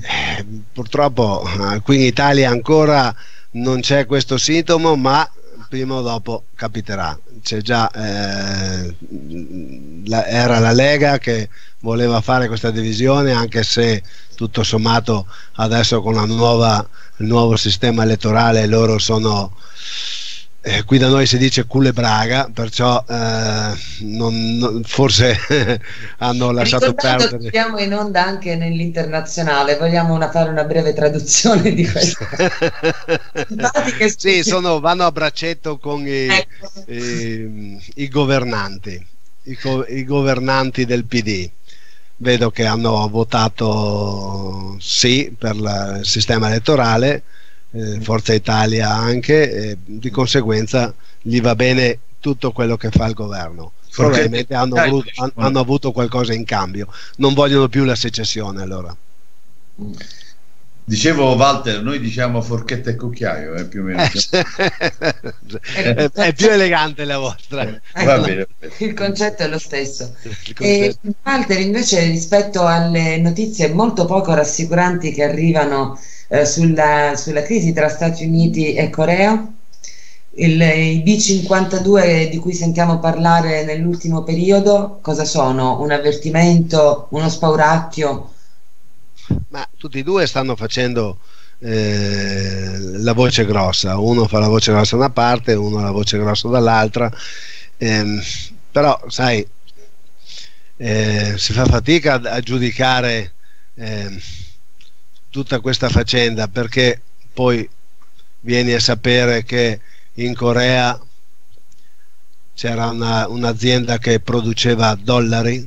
Purtroppo qui in Italia ancora non c'è questo sintomo, ma prima o dopo capiterà. C'è già era la Lega che voleva fare questa divisione, anche se tutto sommato adesso con il nuovo sistema elettorale loro sono qui da noi si dice culebraga, perciò forse hanno lasciato perdere. Che siamo in onda anche nell'internazionale, vogliamo fare una breve traduzione di questo. Sì, vanno a braccetto con i governanti, i governanti del PD. Vedo che hanno votato sì per il sistema elettorale, Forza Italia anche, di conseguenza gli va bene tutto quello che fa il governo. Probabilmente hanno avuto qualcosa in cambio, non vogliono più la secessione allora. Dicevo, Walter, noi diciamo forchetta e cucchiaio, più o meno. È più elegante la vostra. Va bene. Il concetto è lo stesso. E, Walter, invece, rispetto alle notizie molto poco rassicuranti che arrivano sulla crisi tra Stati Uniti e Corea, i B-52 di cui sentiamo parlare nell'ultimo periodo, cosa sono? Un avvertimento, uno spauracchio? Ma tutti e due stanno facendo la voce grossa, uno fa la voce grossa da una parte, uno la voce grossa dall'altra, però sai, si fa fatica a giudicare tutta questa faccenda, perché poi vieni a sapere che in Corea c'era un'azienda che produceva dollari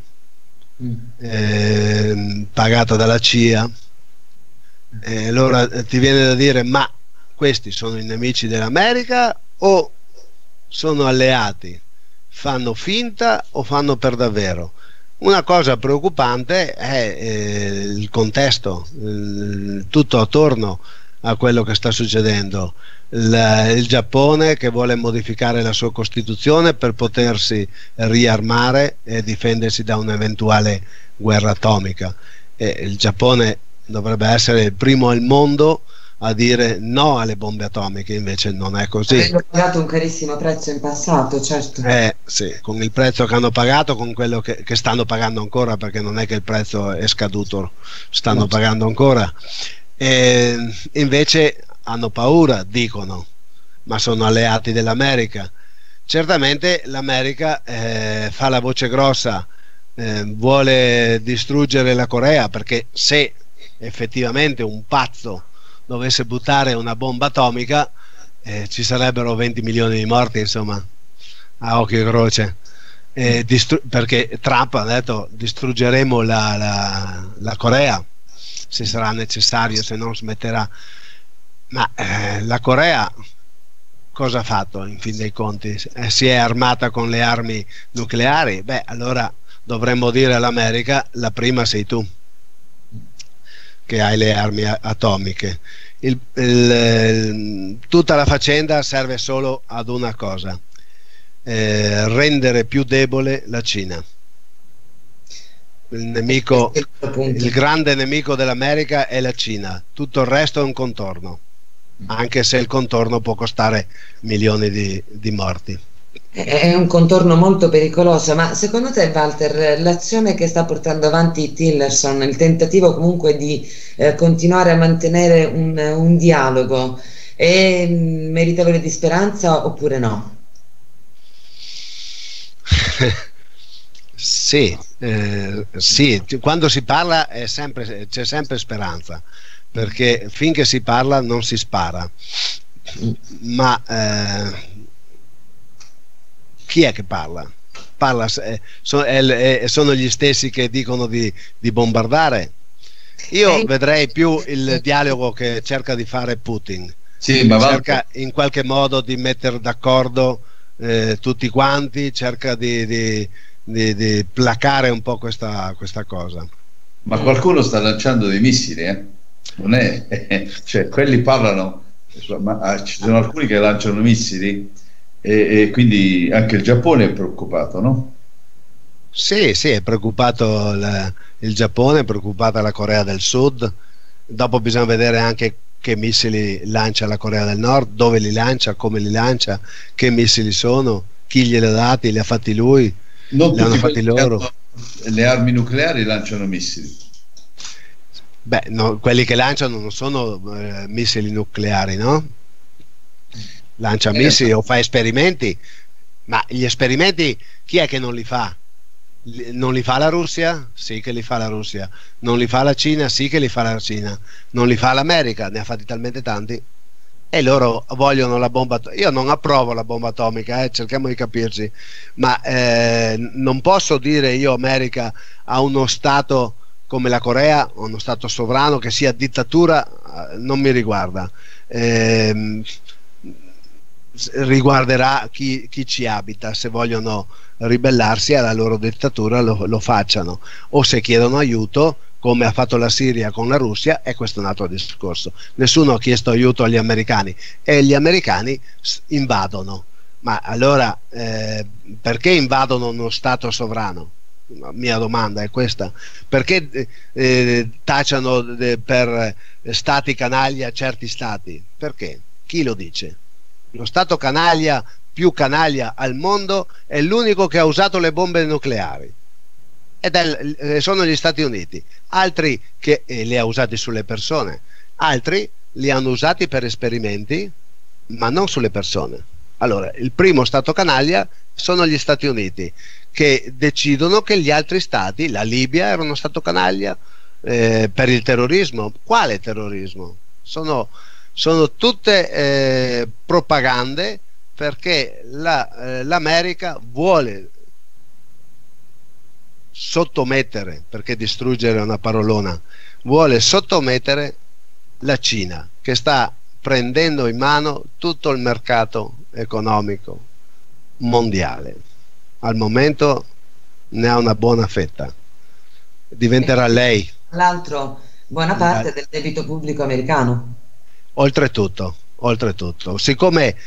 pagata dalla CIA, e allora ti viene da dire: ma questi sono i nemici dell'America o sono alleati? Fanno finta o fanno per davvero? Una cosa preoccupante è il contesto, tutto attorno a quello che sta succedendo. Il Giappone che vuole modificare la sua Costituzione per potersi riarmare e difendersi da un'eventuale guerra atomica. Il Giappone dovrebbe essere il primo al mondo a dire no alle bombe atomiche, invece non è così. Hanno pagato un carissimo prezzo in passato, certo. Sì, con il prezzo che hanno pagato, con quello che stanno pagando ancora, perché non è che il prezzo è scaduto, stanno pagando ancora. E invece hanno paura, dicono, ma sono alleati dell'America. Certamente l'America fa la voce grossa, vuole distruggere la Corea, perché se effettivamente un pazzo dovesse buttare una bomba atomica, ci sarebbero 20 milioni di morti, insomma, a occhio e croce, perché Trump ha detto: distruggeremo la Corea se sarà necessario, se non smetterà. Ma la Corea cosa ha fatto in fin dei conti? Si è armata con le armi nucleari? Beh, allora dovremmo dire all'America: la prima sei tu che hai le armi atomiche. Tutta la faccenda serve solo ad una cosa: rendere più debole la Cina. Il grande nemico dell'America è la Cina, tutto il resto è un contorno, anche se il contorno può costare milioni di morti. È un contorno molto pericoloso, ma secondo te, Walter, l'azione che sta portando avanti Tillerson, il tentativo comunque di continuare a mantenere un dialogo, è meritevole di speranza oppure no? Sì, quando si parla c'è sempre speranza, perché finché si parla non si spara. Ma chi è che parla? Sono gli stessi che dicono di bombardare. Io vedrei più il dialogo che cerca di fare Putin. Sì, ma cerca in qualche modo di mettere d'accordo tutti quanti, cerca di placare un po' questa cosa. Ma qualcuno sta lanciando dei missili, non è cioè, quelli parlano, ma ci sono alcuni che lanciano missili, e quindi anche il Giappone è preoccupato, no? Sì, è preoccupato il Giappone, è preoccupata la Corea del Sud. Dopo bisogna vedere anche che missili lancia la Corea del Nord, dove li lancia, come li lancia, che missili sono, chi glieli ha dati, li ha fatti lui, non li hanno fatti loro. Le armi nucleari lanciano missili. Beh, no, quelli che lanciano non sono missili nucleari, no? Lancia missili o fa esperimenti, ma gli esperimenti chi è che non li fa? Non li fa la Russia? Sì che li fa la Russia. Non li fa la Cina? Sì che li fa la Cina. Non li fa l'America? Ne ha fatti talmente tanti. E loro vogliono la bomba atomica. Io non approvo la bomba atomica, cerchiamo di capirci, ma non posso dire io America a uno Stato come la Corea, uno Stato sovrano che sia dittatura, non mi riguarda. Riguarderà chi ci abita. Se vogliono ribellarsi alla loro dittatura lo facciano, o se chiedono aiuto come ha fatto la Siria con la Russia, e questo è un altro discorso. Nessuno ha chiesto aiuto agli americani e gli americani invadono. Ma allora perché invadono uno Stato sovrano? La mia domanda è questa: perché tacciano per stati canaglia certi stati? Perché? Chi lo dice? Lo Stato canaglia più canaglia al mondo è l'unico che ha usato le bombe nucleari, ed sono gli Stati Uniti. Altri che li ha usati sulle persone, altri li hanno usati per esperimenti, ma non sulle persone. Allora, il primo Stato canaglia sono gli Stati Uniti, che decidono che gli altri stati, la Libia era uno Stato canaglia per il terrorismo. Quale terrorismo? Sono tutte propagande, perché l'America vuole sottomettere, perché distruggere è una parolona, vuole sottomettere la Cina, che sta prendendo in mano tutto il mercato economico mondiale. Al momento ne ha una buona fetta, diventerà lei tra l'altro buona parte del debito pubblico americano. Oltretutto, siccome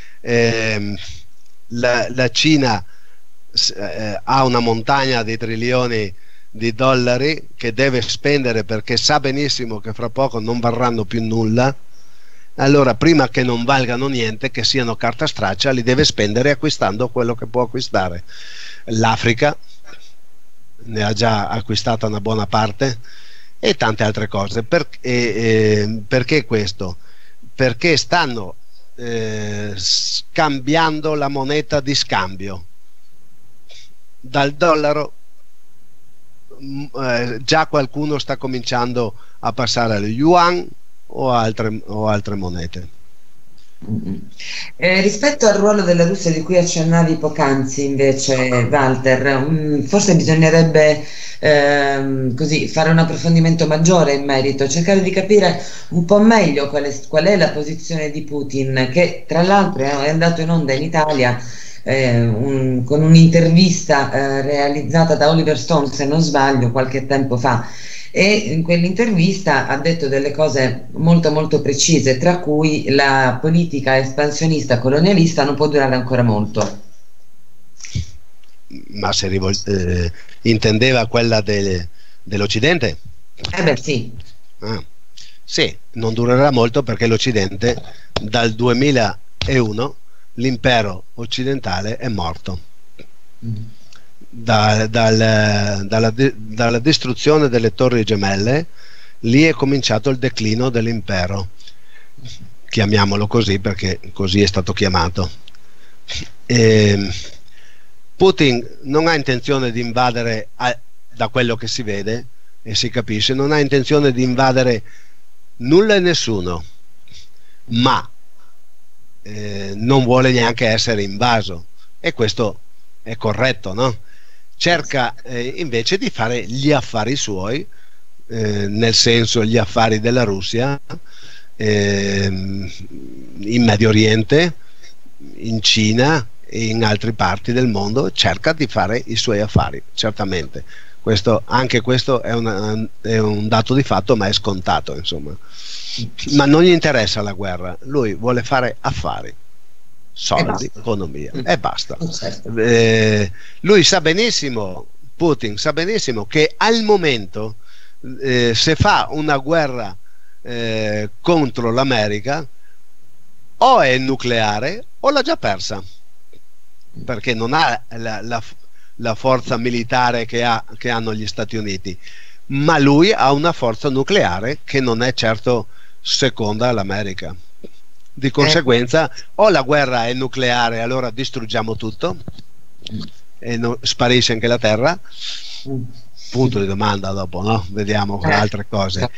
la Cina ha una montagna di trilioni di dollari che deve spendere, perché sa benissimo che fra poco non varranno più nulla, allora prima che non valgano niente, che siano carta straccia, li deve spendere acquistando quello che può acquistare. L'Africa ne ha già acquistata una buona parte e tante altre cose. Perché questo? Perché stanno scambiando la moneta di scambio dal dollaro. Già qualcuno sta cominciando a passare allo yuan o altre monete. Rispetto al ruolo della Russia di cui accennavi poc'anzi, invece, Walter, forse bisognerebbe così fare un approfondimento maggiore in merito, cercare di capire un po' meglio qual è la posizione di Putin, che tra l'altro è andato in onda in Italia con un'intervista realizzata da Oliver Stone, se non sbaglio, qualche tempo fa. E in quell'intervista ha detto delle cose molto molto precise, tra cui la politica espansionista colonialista non può durare ancora molto. Ma se intendeva quella dell'Occidente? Beh sì. Sì, non durerà molto, perché l'Occidente dal 2001 l'impero occidentale è morto. Dalla distruzione delle Torri Gemelle, lì è cominciato il declino dell'impero, chiamiamolo così perché così è stato chiamato. Putin non ha intenzione di invadere, da quello che si vede e si capisce, non ha intenzione di invadere nulla e nessuno, ma non vuole neanche essere invaso, e questo è corretto, no? Cerca invece di fare gli affari suoi, nel senso gli affari della Russia in Medio Oriente, in Cina e in altre parti del mondo. Cerca di fare i suoi affari, certamente. Anche questo è un dato di fatto, ma è scontato, insomma. Ma non gli interessa la guerra, lui vuole fare affari, soldi, economia e basta. Lui sa benissimo, Putin sa benissimo, che al momento se fa una guerra contro l'America o è nucleare o l'ha già persa, perché non ha la forza militare che hanno gli Stati Uniti, ma lui ha una forza nucleare che non è certo seconda all'America. Di conseguenza o la guerra è nucleare, allora distruggiamo tutto e sparisce anche la Terra, punto di domanda dopo, no? Vediamo con altre cose.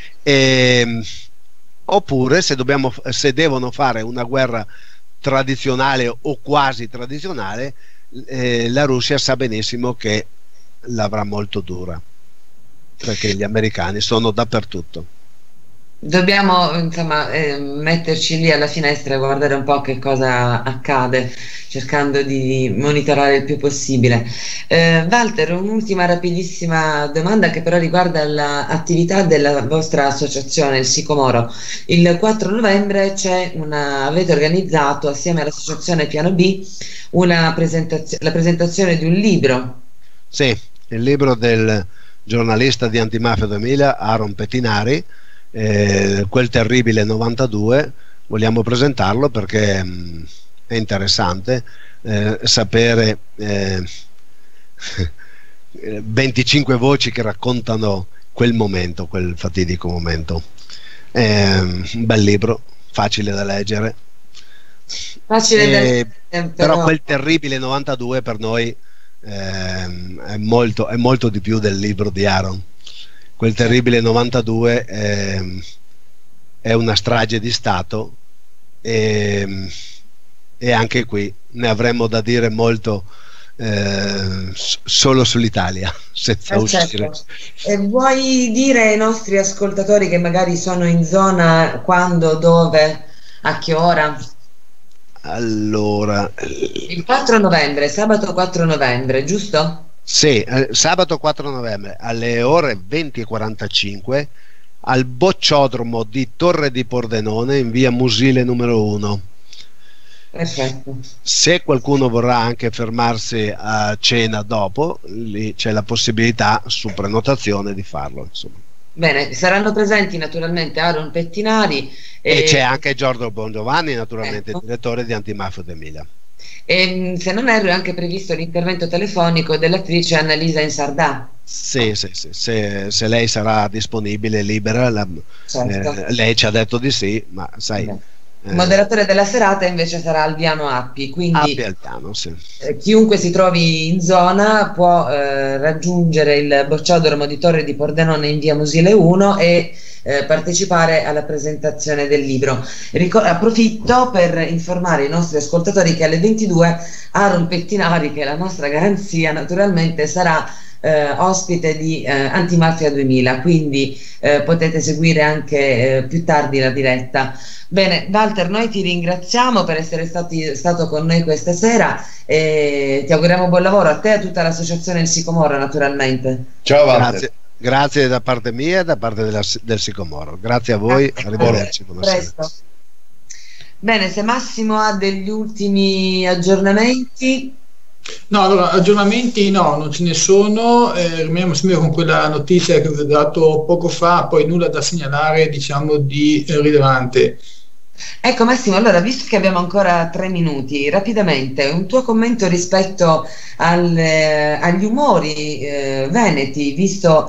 Oppure se devono fare una guerra tradizionale o quasi tradizionale, la Russia sa benissimo che l'avrà molto dura, perché gli americani sono dappertutto. Dobbiamo insomma metterci lì alla finestra e guardare un po' che cosa accade, cercando di monitorare il più possibile. Walter, un'ultima rapidissima domanda che però riguarda l'attività della vostra associazione, il Sicomoro. Il 4 novembre avete organizzato assieme all'associazione Piano B la presentazione di un libro. Sì, il libro del giornalista di Antimafia 2000 Aaron Pettinari, quel terribile 92. Vogliamo presentarlo perché è interessante sapere 25 voci che raccontano quel momento, quel fatidico momento. Un bel libro, facile da leggere, però quel terribile 92 per noi è molto di più del libro di Aaron. Quel terribile 92 è una strage di Stato, e anche qui ne avremmo da dire molto solo sull'Italia, senza uscire. Certo. E vuoi dire ai nostri ascoltatori che magari sono in zona quando, dove, a che ora? Allora, il 4 novembre, sabato 4 novembre, giusto? Sì, sabato 4 novembre alle ore 20:45 al bocciodromo di Torre di Pordenone in via Musile numero 1. Perfetto. Se qualcuno vorrà anche fermarsi a cena dopo, lì c'è la possibilità su prenotazione di farlo, insomma. Bene, saranno presenti naturalmente Aaron Pettinari e c'è anche Giorgio Bongiovanni, naturalmente, ecco, direttore di Antimafia 2000. E se non erro è anche previsto l'intervento telefonico dell'attrice Annalisa Insardà. Sì, se lei sarà disponibile, libera, certo. Lei ci ha detto di sì, ma sai, il moderatore della serata invece sarà Alviano Appi, quindi Alviano, sì. Chiunque si trovi in zona può raggiungere il bocciodromo di Torre di Pordenone in via Musile 1 e partecipare alla presentazione del libro. Approfitto per informare i nostri ascoltatori che alle 22 Aaron Pettinari, che è la nostra garanzia, naturalmente sarà ospite di Antimafia 2000, quindi potete seguire anche più tardi la diretta. Bene, Walter, noi ti ringraziamo per essere stato con noi questa sera e ti auguriamo buon lavoro a te e a tutta l'associazione Il Sicomoro, naturalmente. Ciao Walter. Grazie da parte mia e da parte del Sicomoro. Grazie a voi, arrivederci. Presto. Bene, se Massimo ha degli ultimi aggiornamenti. No, allora, aggiornamenti no, non ce ne sono, rimaniamo sempre con quella notizia che vi ho dato poco fa, poi nulla da segnalare, diciamo, di rilevante. Ecco Massimo, allora visto che abbiamo ancora 3 minuti, rapidamente un tuo commento rispetto agli umori veneti, vista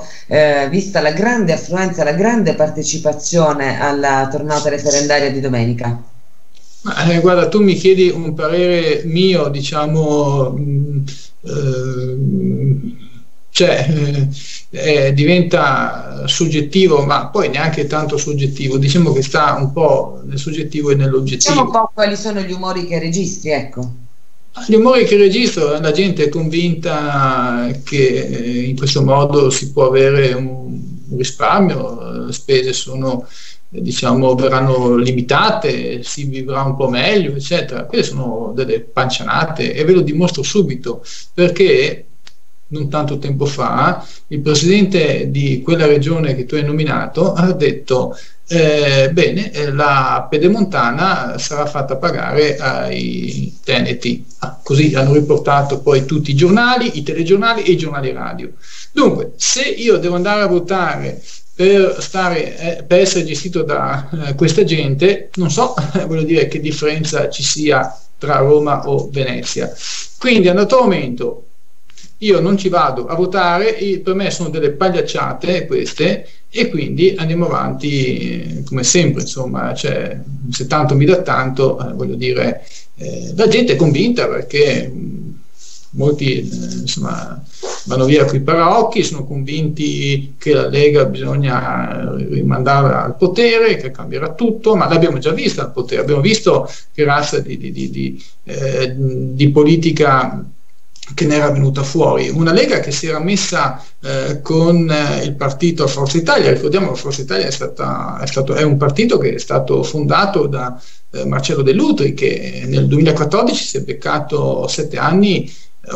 la grande affluenza, la grande partecipazione alla tornata referendaria di domenica. Guarda, tu mi chiedi un parere mio, diciamo, diventa soggettivo, ma poi neanche tanto soggettivo, diciamo che sta un po' nel soggettivo e nell'oggettivo. Diciamo un po' quali sono gli umori che registri, ecco. Gli umori che registro, la gente è convinta che in questo modo si può avere un risparmio, le spese sono, diciamo, verranno limitate, si vivrà un po' meglio, eccetera. Queste sono delle pancianate e ve lo dimostro subito, perché non tanto tempo fa il presidente di quella regione che tu hai nominato ha detto bene, la pedemontana sarà fatta pagare ai teneti. Così hanno riportato poi tutti i giornali, i telegiornali e i giornali radio. Dunque, se io devo andare a votare per essere gestito da questa gente, non so voglio dire che differenza ci sia tra Roma o Venezia. Quindi a un dato momento io non ci vado a votare, per me sono delle pagliacciate queste, e quindi andiamo avanti come sempre, insomma, cioè, se tanto mi dà tanto, voglio dire, la gente è convinta perché molti insomma vanno via coi paraocchi, sono convinti che la Lega bisogna rimandarla al potere, che cambierà tutto, ma l'abbiamo già vista al potere, abbiamo visto che razza di politica che ne era venuta fuori, una Lega che si era messa con il partito Forza Italia. Ricordiamo che Forza Italia è un partito che è stato fondato da Marcello Dell'Utri, che nel 2014 si è beccato 7 anni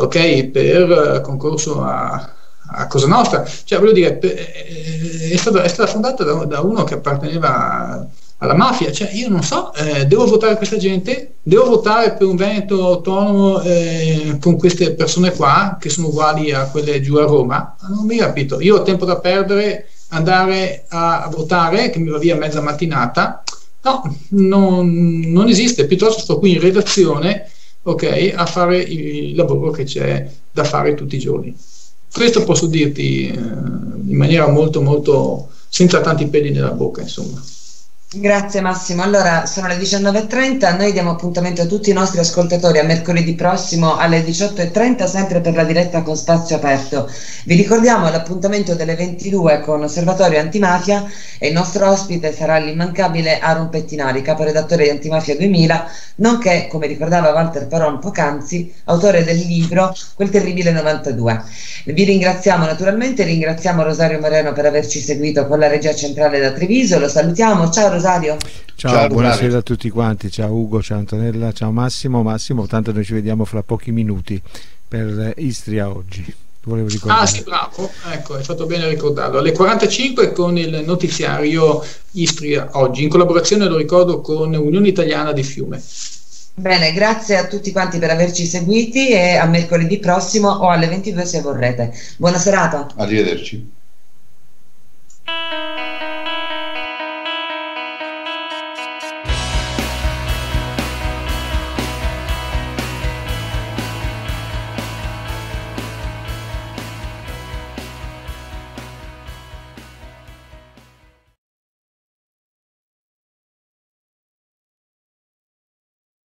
per concorso a Cosa Nostra, cioè voglio dire, è stata fondata da uno che apparteneva alla mafia, cioè io non so, devo votare questa gente, devo votare per un Veneto autonomo con queste persone qua che sono uguali a quelle giù a Roma? Non mi capito, io ho tempo da perdere, andare a votare che mi va via mezza mattinata? No, non esiste, piuttosto sto qui in redazione a fare il lavoro che c'è da fare tutti i giorni. Questo posso dirti in maniera molto molto senza tanti peli nella bocca, insomma. Grazie Massimo. Allora sono le 19:30, noi diamo appuntamento a tutti i nostri ascoltatori a mercoledì prossimo alle 18:30, sempre per la diretta con Spazio Aperto. Vi ricordiamo l'appuntamento delle 22 con Osservatorio Antimafia, e il nostro ospite sarà l'immancabile Aaron Pettinari, caporedattore di Antimafia 2000, nonché, come ricordava Walter Paron poc'anzi, autore del libro Quel terribile 92. Vi ringraziamo naturalmente, ringraziamo Rosario Moreno per averci seguito con la regia centrale da Treviso, lo salutiamo. Ciao Rosario. Ciao, buonasera a tutti quanti, ciao Ugo, ciao Antonella, ciao Massimo, tanto noi ci vediamo fra pochi minuti per Istria Oggi. Volevo ricordare. Ah sì, bravo, ecco, hai fatto bene a ricordarlo, alle 45 con il notiziario Istria Oggi, in collaborazione, lo ricordo, con Unione Italiana di Fiume. Bene, grazie a tutti quanti per averci seguiti, e a mercoledì prossimo o alle 22 se vorrete. Buona serata. Arrivederci.